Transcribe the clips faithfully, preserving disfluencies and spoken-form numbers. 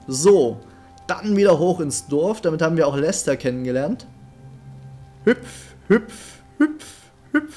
So, dann wieder hoch ins Dorf. Damit haben wir auch Lester kennengelernt. Hüpf, hüpf, hüpf, hüpf,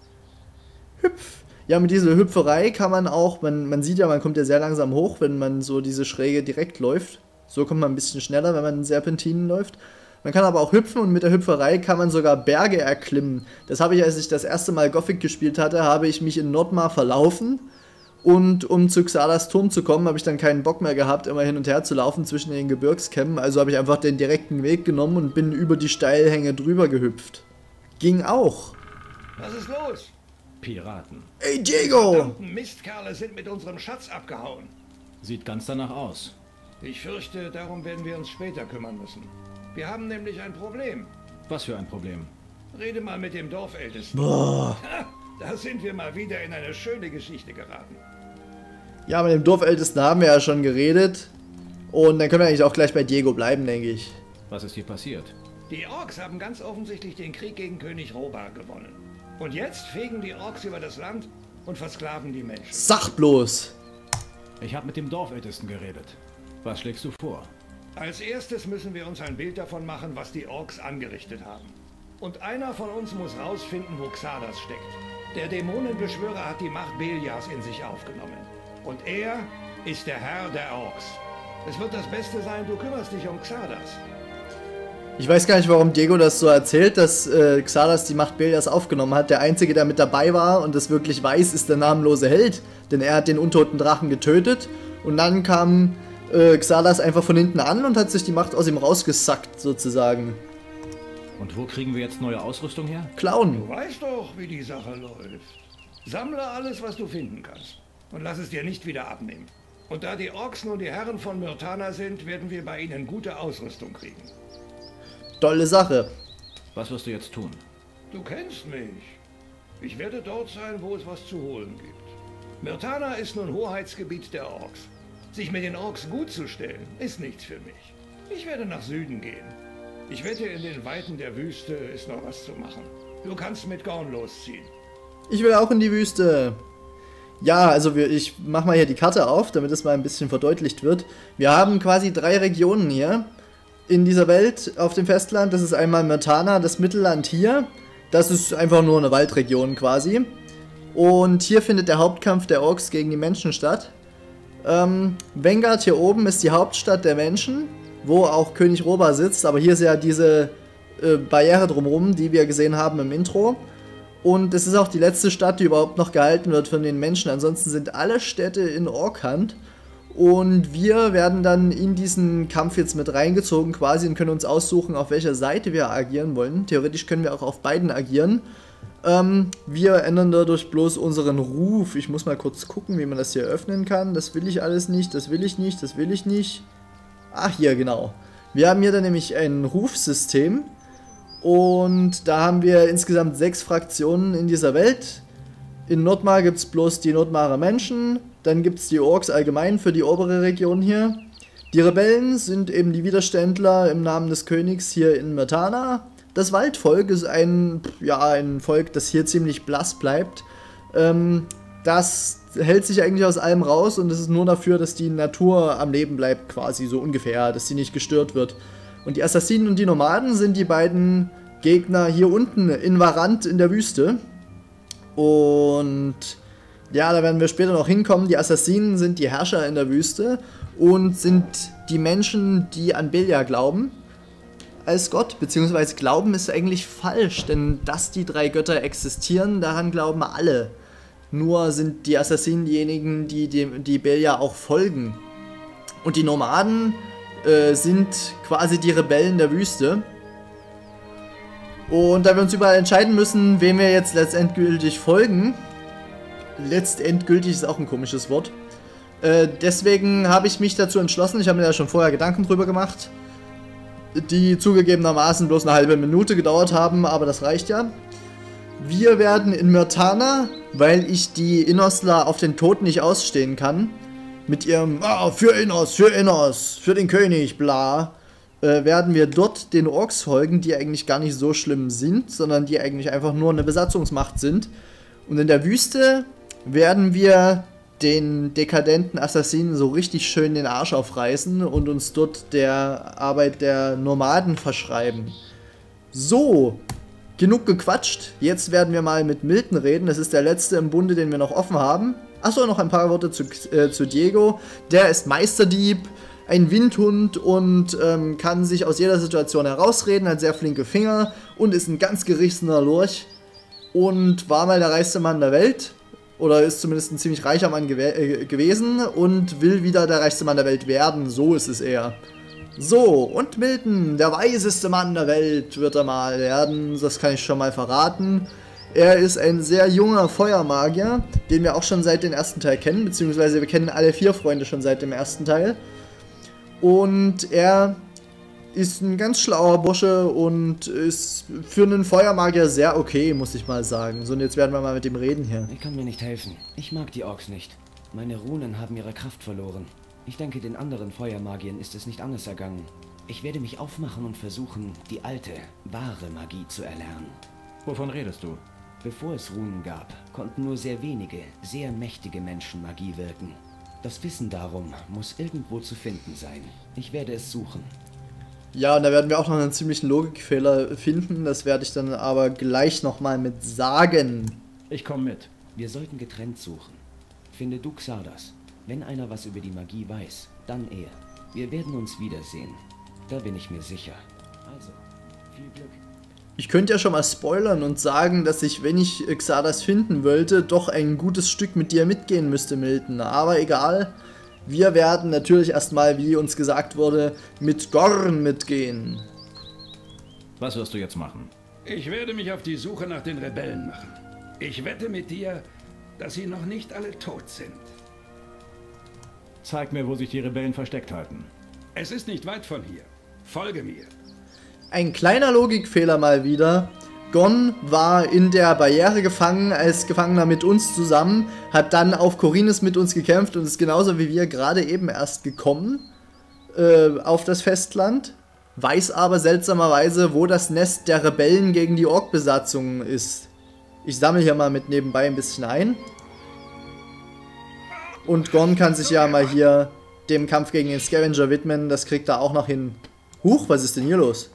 hüpf. Ja, mit dieser Hüpferei kann man auch, man, man sieht ja, man kommt ja sehr langsam hoch, wenn man so diese Schräge direkt läuft. So kommt man ein bisschen schneller, wenn man in Serpentinen läuft. Man kann aber auch hüpfen und mit der Hüpferei kann man sogar Berge erklimmen. Das habe ich, als ich das erste Mal Gothic gespielt hatte, habe ich mich in Nordmar verlaufen. Und um zu Xardas Turm zu kommen, habe ich dann keinen Bock mehr gehabt, immer hin und her zu laufen zwischen den Gebirgskämmen. Also habe ich einfach den direkten Weg genommen und bin über die Steilhänge drüber gehüpft. Ging auch. Was ist los? Piraten. Ey, Diego! Die verdammten Mistkerle sind mit unserem Schatz abgehauen. Sieht ganz danach aus. Ich fürchte, darum werden wir uns später kümmern müssen. Wir haben nämlich ein Problem. Was für ein Problem? Rede mal mit dem Dorfältesten. Boah. Ha, da sind wir mal wieder in eine schöne Geschichte geraten. Ja, mit dem Dorfältesten haben wir ja schon geredet. Und dann können wir eigentlich auch gleich bei Diego bleiben, denke ich. Was ist hier passiert? Die Orks haben ganz offensichtlich den Krieg gegen König Robar gewonnen. Und jetzt fegen die Orks über das Land und versklaven die Menschen. Sag bloß! Ich habe mit dem Dorfältesten geredet. Was schlägst du vor? Als erstes müssen wir uns ein Bild davon machen, was die Orks angerichtet haben. Und einer von uns muss rausfinden, wo Xardas steckt. Der Dämonenbeschwörer hat die Macht Beliars in sich aufgenommen. Und er ist der Herr der Orks. Es wird das Beste sein, du kümmerst dich um Xardas. Ich weiß gar nicht, warum Diego das so erzählt, dass äh, Xardas die Macht Beliars aufgenommen hat. Der Einzige, der mit dabei war und das wirklich weiß, ist der namenlose Held. Denn er hat den untoten Drachen getötet und dann kam äh, Xardas einfach von hinten an und hat sich die Macht aus ihm rausgesackt, sozusagen. Und wo kriegen wir jetzt neue Ausrüstung her? Klauen. Du weißt doch, wie die Sache läuft. Sammle alles, was du finden kannst. Und lass es dir nicht wieder abnehmen. Und da die Orks nun die Herren von Myrtana sind, werden wir bei ihnen gute Ausrüstung kriegen. Tolle Sache. Was wirst du jetzt tun? Du kennst mich. Ich werde dort sein, wo es was zu holen gibt. Myrtana ist nun Hoheitsgebiet der Orks. Sich mit den Orks gut zu stellen, ist nichts für mich. Ich werde nach Süden gehen. Ich wette, in den Weiten der Wüste ist noch was zu machen. Du kannst mit Gorn losziehen. Ich will auch in die Wüste. Ja, also wir, ich mach mal hier die Karte auf, damit es mal ein bisschen verdeutlicht wird. Wir haben quasi drei Regionen hier in dieser Welt auf dem Festland. Das ist einmal Myrtana, das Mittelland hier. Das ist einfach nur eine Waldregion quasi. Und hier findet der Hauptkampf der Orks gegen die Menschen statt. Ähm, Vanguard hier oben ist die Hauptstadt der Menschen, wo auch König Robar sitzt. Aber hier ist ja diese äh, Barriere drumherum, die wir gesehen haben im Intro. Und es ist auch die letzte Stadt, die überhaupt noch gehalten wird von den Menschen. Ansonsten sind alle Städte in Orkhand. Und wir werden dann in diesen Kampf jetzt mit reingezogen quasi und können uns aussuchen, auf welcher Seite wir agieren wollen. Theoretisch können wir auch auf beiden agieren. Ähm, wir ändern dadurch bloß unseren Ruf. Ich muss mal kurz gucken, wie man das hier öffnen kann. Das will ich alles nicht, das will ich nicht, das will ich nicht. Ach, hier, genau. Wir haben hier dann nämlich ein Rufsystem. Und da haben wir insgesamt sechs Fraktionen in dieser Welt. In Nordmar gibt es bloß die Nordmarer Menschen. Dann gibt es die Orks allgemein für die obere Region hier. Die Rebellen sind eben die Widerständler im Namen des Königs hier in Myrtana. Das Waldvolk ist ein, ja, ein Volk, das hier ziemlich blass bleibt. Ähm, das hält sich eigentlich aus allem raus und es ist nur dafür, dass die Natur am Leben bleibt quasi, so ungefähr, dass sie nicht gestört wird. Und die Assassinen und die Nomaden sind die beiden Gegner hier unten in Varant in der Wüste. Und ja, da werden wir später noch hinkommen. Die Assassinen sind die Herrscher in der Wüste und sind die Menschen, die an Beliar glauben als Gott, beziehungsweise glauben ist eigentlich falsch, denn dass die drei Götter existieren, daran glauben alle. Nur sind die Assassinen diejenigen, die, die, die Beliar auch folgen. Und die Nomaden äh, sind quasi die Rebellen der Wüste. Und da wir uns überall entscheiden müssen, wem wir jetzt letztendgültig folgen, letztendgültig ist auch ein komisches Wort, äh, deswegen habe ich mich dazu entschlossen, ich habe mir da schon vorher Gedanken drüber gemacht, die zugegebenermaßen bloß eine halbe Minute gedauert haben, aber das reicht ja. Wir werden in Myrtana, weil ich die Innosler auf den Tod nicht ausstehen kann, mit ihrem ah, für Innos, für Innos, für den König, bla, äh, werden wir dort den Orks folgen, die eigentlich gar nicht so schlimm sind, sondern die eigentlich einfach nur eine Besatzungsmacht sind. Und in der Wüste werden wir den dekadenten Assassinen so richtig schön den Arsch aufreißen und uns dort der Arbeit der Nomaden verschreiben. So, genug gequatscht. Jetzt werden wir mal mit Milton reden. Das ist der letzte im Bunde, den wir noch offen haben. Achso, noch ein paar Worte zu, äh, zu Diego. Der ist Meisterdieb, ein Windhund und ähm, kann sich aus jeder Situation herausreden, hat sehr flinke Finger und ist ein ganz gerissener Lurch und war mal der reichste Mann der Welt. Oder ist zumindest ein ziemlich reicher Mann gew äh, gewesen und will wieder der reichste Mann der Welt werden. So ist es eher. So, und Milton, der weiseste Mann der Welt, wird er mal werden. Das kann ich schon mal verraten. Er ist ein sehr junger Feuermagier, den wir auch schon seit dem ersten Teil kennen. Beziehungsweise wir kennen alle vier Freunde schon seit dem ersten Teil. Und er ist ein ganz schlauer Bursche und ist für einen Feuermagier sehr okay, muss ich mal sagen. So, und jetzt werden wir mal mit ihm reden hier. Ich kann mir nicht helfen. Ich mag die Orks nicht. Meine Runen haben ihre Kraft verloren. Ich denke, den anderen Feuermagiern ist es nicht anders ergangen. Ich werde mich aufmachen und versuchen, die alte, wahre Magie zu erlernen. Wovon redest du? Bevor es Runen gab, konnten nur sehr wenige, sehr mächtige Menschen Magie wirken. Das Wissen darum muss irgendwo zu finden sein. Ich werde es suchen. Ja, und da werden wir auch noch einen ziemlichen Logikfehler finden. Das werde ich dann aber gleich nochmal mit sagen. Ich komme mit. Wir sollten getrennt suchen. Finde du Xardas. Wenn einer was über die Magie weiß, dann er. Wir werden uns wiedersehen. Da bin ich mir sicher. Also, viel Glück. Ich könnte ja schon mal spoilern und sagen, dass ich, wenn ich Xardas finden wollte, doch ein gutes Stück mit dir mitgehen müsste, Milton. Aber egal. Wir werden natürlich erstmal, wie uns gesagt wurde, mit Gorn mitgehen. Was wirst du jetzt machen? Ich werde mich auf die Suche nach den Rebellen machen. Ich wette mit dir, dass sie noch nicht alle tot sind. Zeig mir, wo sich die Rebellen versteckt halten. Es ist nicht weit von hier. Folge mir. Ein kleiner Logikfehler mal wieder. Gon war in der Barriere gefangen als Gefangener mit uns zusammen, hat dann auf Khorinis mit uns gekämpft und ist genauso wie wir gerade eben erst gekommen äh, auf das Festland, weiß aber seltsamerweise, wo das Nest der Rebellen gegen die Ork-Besatzung ist. Ich sammle hier mal mit nebenbei ein bisschen ein. Und Gon kann sich ja mal hier dem Kampf gegen den Scavenger widmen, das kriegt er auch noch hin. Huch, was ist denn hier los?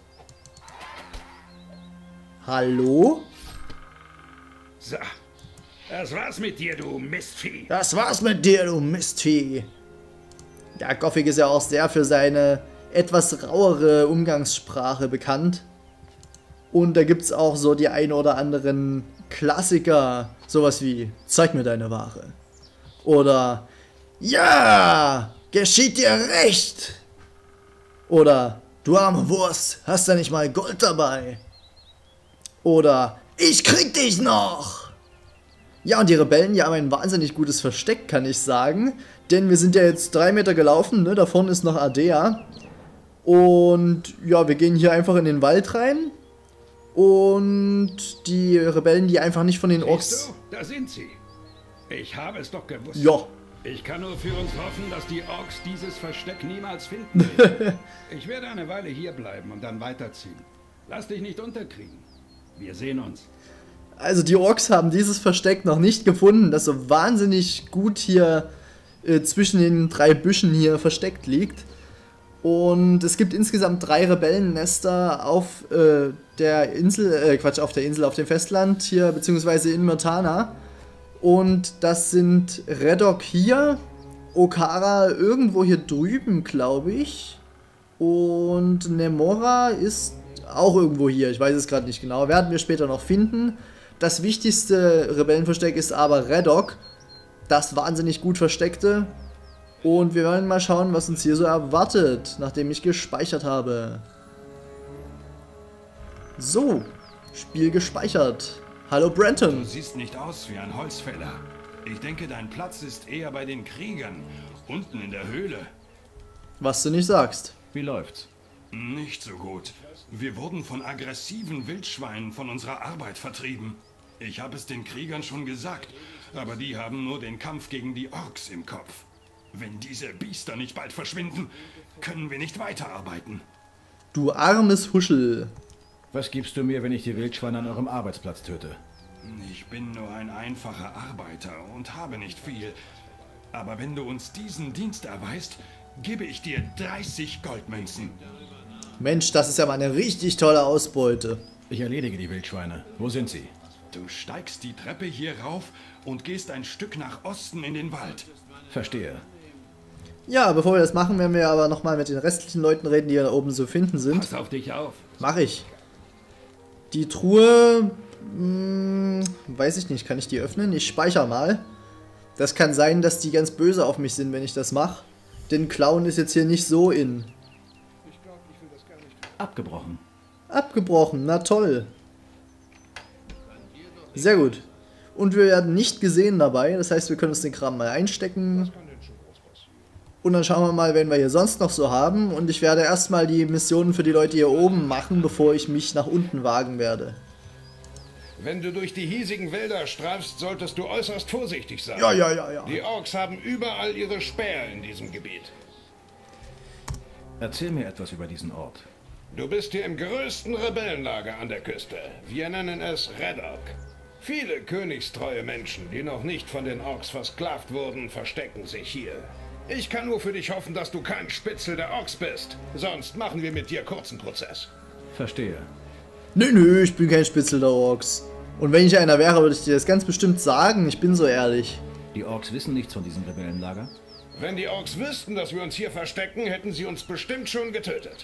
Hallo? So, das war's mit dir, du Mistvieh. Das war's mit dir, du Mistvieh. Der Gothic ist ja auch sehr für seine etwas rauere Umgangssprache bekannt. Und da gibt's auch so die ein oder anderen Klassiker, sowas wie, zeig mir deine Ware. Oder, ja, geschieht dir recht. Oder, du arme Wurst, hast da nicht mal Gold dabei. Oder, ich krieg dich noch! Ja, und die Rebellen, die haben ein wahnsinnig gutes Versteck, kann ich sagen. Denn wir sind ja jetzt drei Meter gelaufen, ne? Da vorne ist noch Ardea. Und ja, wir gehen hier einfach in den Wald rein. Und die Rebellen, die einfach nicht von den Orks... Siehst du? Da sind sie. Ich habe es doch gewusst. Ja. Ich kann nur für uns hoffen, dass die Orks dieses Versteck niemals finden werden. Ich werde eine Weile hier bleiben und dann weiterziehen. Lass dich nicht unterkriegen. Wir sehen uns. Also die Orks haben dieses Versteck noch nicht gefunden, das so wahnsinnig gut hier äh, zwischen den drei Büschen hier versteckt liegt. Und es gibt insgesamt drei Rebellennester auf äh, der Insel, äh, Quatsch, auf der Insel, auf dem Festland hier, beziehungsweise in Myrtana. Und das sind Redok hier, Okara irgendwo hier drüben, glaube ich. Und Nemora ist auch irgendwo hier, ich weiß es gerade nicht genau, werden wir später noch finden. Das wichtigste Rebellenversteck ist aber Redok, das wahnsinnig gut versteckte. Und wir werden mal schauen, was uns hier so erwartet, nachdem ich gespeichert habe. So, Spiel gespeichert. Hallo Brenton. Du siehst nicht aus wie ein Holzfäller. Ich denke, dein Platz ist eher bei den Kriegern, unten in der Höhle. Was du nicht sagst. Wie läuft's? Nicht so gut. Wir wurden von aggressiven Wildschweinen von unserer Arbeit vertrieben. Ich habe es den Kriegern schon gesagt, aber die haben nur den Kampf gegen die Orks im Kopf. Wenn diese Biester nicht bald verschwinden, können wir nicht weiterarbeiten. Du armes Huschel. Was gibst du mir, wenn ich die Wildschweine an eurem Arbeitsplatz töte? Ich bin nur ein einfacher Arbeiter und habe nicht viel. Aber wenn du uns diesen Dienst erweist, gebe ich dir dreißig Goldmünzen. Mensch, das ist ja mal eine richtig tolle Ausbeute. Ich erledige die Wildschweine. Wo sind sie? Du steigst die Treppe hier rauf und gehst ein Stück nach Osten in den Wald. Verstehe. Ja, bevor wir das machen, werden wir aber nochmal mit den restlichen Leuten reden, die hier da oben zu finden sind. Pass auf dich auf. Mach ich. Die Truhe, mh, weiß ich nicht, kann ich die öffnen? Ich speichere mal. Das kann sein, dass die ganz böse auf mich sind, wenn ich das mache. Denn Klauen ist jetzt hier nicht so in. Abgebrochen. Abgebrochen, na toll. Sehr gut. Und wir werden nicht gesehen dabei, das heißt, wir können uns den Kram mal einstecken. Und dann schauen wir mal, wen wir hier sonst noch so haben. Und ich werde erstmal die Missionen für die Leute hier oben machen, bevor ich mich nach unten wagen werde. Wenn du durch die hiesigen Wälder streifst, solltest du äußerst vorsichtig sein. Ja, ja, ja, ja. Die Orks haben überall ihre Späher in diesem Gebiet. Erzähl mir etwas über diesen Ort. Du bist hier im größten Rebellenlager an der Küste. Wir nennen es Red Orc. Viele königstreue Menschen, die noch nicht von den Orks versklavt wurden, verstecken sich hier. Ich kann nur für dich hoffen, dass du kein Spitzel der Orks bist. Sonst machen wir mit dir kurzen Prozess. Verstehe. Nö, nö, ich bin kein Spitzel der Orks. Und wenn ich einer wäre, würde ich dir das ganz bestimmt sagen. Ich bin so ehrlich. Die Orks wissen nichts von diesem Rebellenlager? Wenn die Orks wüssten, dass wir uns hier verstecken, hätten sie uns bestimmt schon getötet.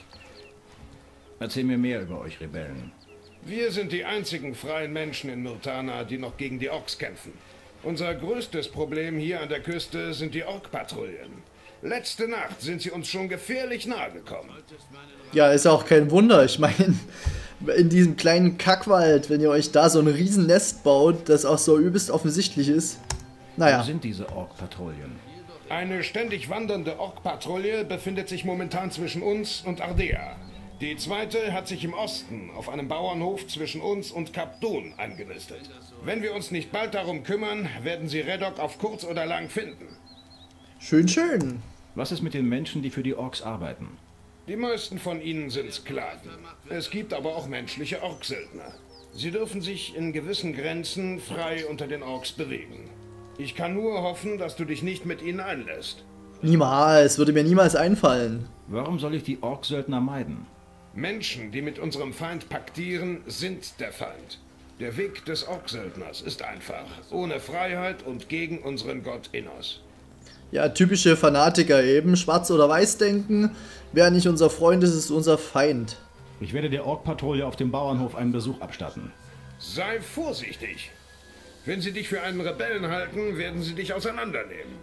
Erzähl mir mehr über euch Rebellen. Wir sind die einzigen freien Menschen in Myrtana, die noch gegen die Orks kämpfen. Unser größtes Problem hier an der Küste sind die Ork-Patrouillen. Letzte Nacht sind sie uns schon gefährlich nahe gekommen. Ja, ist auch kein Wunder. Ich meine, in diesem kleinen Kackwald, wenn ihr euch da so ein Riesennest baut, das auch so übelst offensichtlich ist. Wo Naja. sind diese Ork-Patrouillen? Eine ständig wandernde Ork-Patrouille befindet sich momentan zwischen uns und Ardea. Die zweite hat sich im Osten auf einem Bauernhof zwischen uns und Kap Dun eingenistet. Wenn wir uns nicht bald darum kümmern, werden sie Red Orc auf kurz oder lang finden. Schön, schön. Was ist mit den Menschen, die für die Orks arbeiten? Die meisten von ihnen sind Sklaven. Es gibt aber auch menschliche Orksöldner. Sie dürfen sich in gewissen Grenzen frei unter den Orks bewegen. Ich kann nur hoffen, dass du dich nicht mit ihnen einlässt. Niemals, würde mir niemals einfallen. Warum soll ich die Orksöldner meiden? Menschen, die mit unserem Feind paktieren, sind der Feind. Der Weg des Orksöldners ist einfach, ohne Freiheit und gegen unseren Gott Innos. Ja, typische Fanatiker eben. Schwarz oder weiß denken. Wer nicht unser Freund ist, ist unser Feind. Ich werde der Ork-Patrouille auf dem Bauernhof einen Besuch abstatten. Sei vorsichtig. Wenn sie dich für einen Rebellen halten, werden sie dich auseinandernehmen.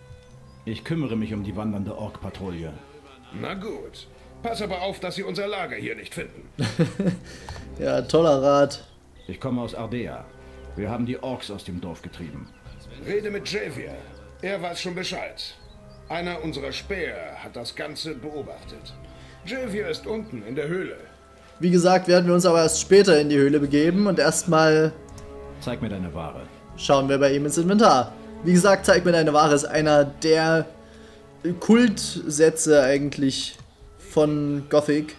Ich kümmere mich um die wandernde Ork-Patrouille. Na gut. Pass aber auf, dass sie unser Lager hier nicht finden. Ja, toller Rat. Ich komme aus Ardea. Wir haben die Orks aus dem Dorf getrieben. Rede mit Javier. Er weiß schon Bescheid. Einer unserer Späher hat das Ganze beobachtet. Javier ist unten in der Höhle. Wie gesagt, werden wir uns aber erst später in die Höhle begeben und erstmal Zeig mir deine Ware. schauen wir bei ihm ins Inventar. Wie gesagt, zeig mir deine Ware ist einer der Kultsätze eigentlich von Gothic.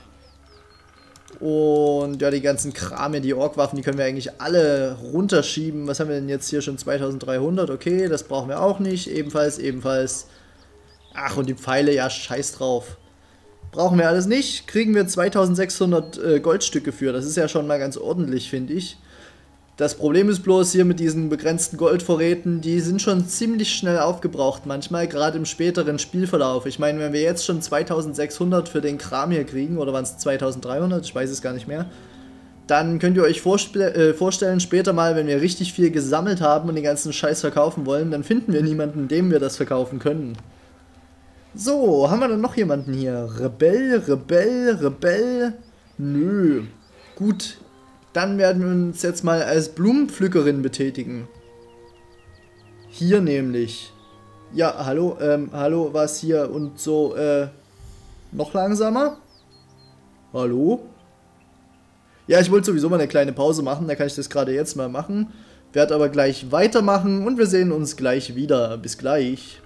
Und ja, die ganzen Krame, die Orkwaffen, die können wir eigentlich alle runterschieben. Was haben wir denn jetzt hier schon? zweitausenddreihundert, okay, das brauchen wir auch nicht. Ebenfalls, ebenfalls. Ach, und die Pfeile, ja, scheiß drauf. Brauchen wir alles nicht. Kriegen wir zweitausendsechshundert äh, Goldstücke für. Das ist ja schon mal ganz ordentlich, finde ich. Das Problem ist bloß hier mit diesen begrenzten Goldvorräten, die sind schon ziemlich schnell aufgebraucht manchmal, gerade im späteren Spielverlauf. Ich meine, wenn wir jetzt schon zweitausendsechshundert für den Kram hier kriegen, oder waren es zweitausenddreihundert, ich weiß es gar nicht mehr, dann könnt ihr euch äh, vorstellen, später mal, wenn wir richtig viel gesammelt haben und den ganzen Scheiß verkaufen wollen, dann finden wir niemanden, dem wir das verkaufen können. So, haben wir dann noch jemanden hier? Rebell, Rebell, Rebell? Nö. Gut. Dann werden wir uns jetzt mal als Blumenpflückerin betätigen. Hier nämlich. Ja, hallo, ähm, hallo, was hier und so, äh, noch langsamer? Hallo? Ja, ich wollte sowieso mal eine kleine Pause machen, da kann ich das gerade jetzt mal machen. Werde aber gleich weitermachen und wir sehen uns gleich wieder. Bis gleich.